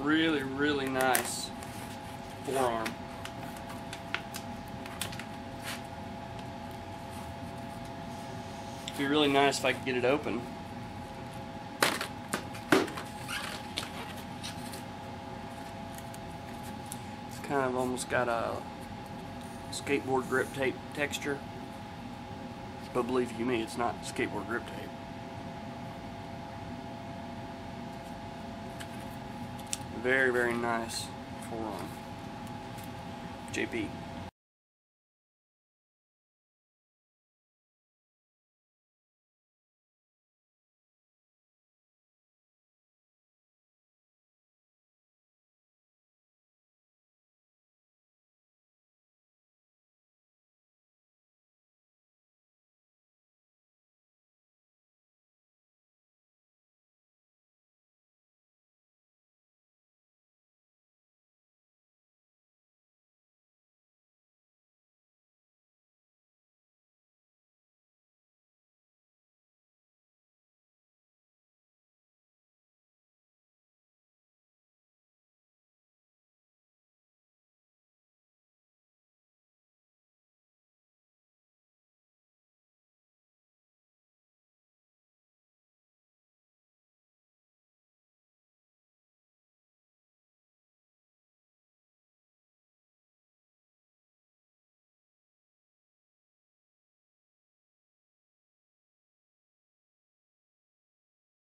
Really, really nice forearm. It'd be really nice if I could get it open. It's kind of almost got a skateboard grip tape texture, but believe you me, it's not skateboard grip tape. Very, very nice forearm. JP.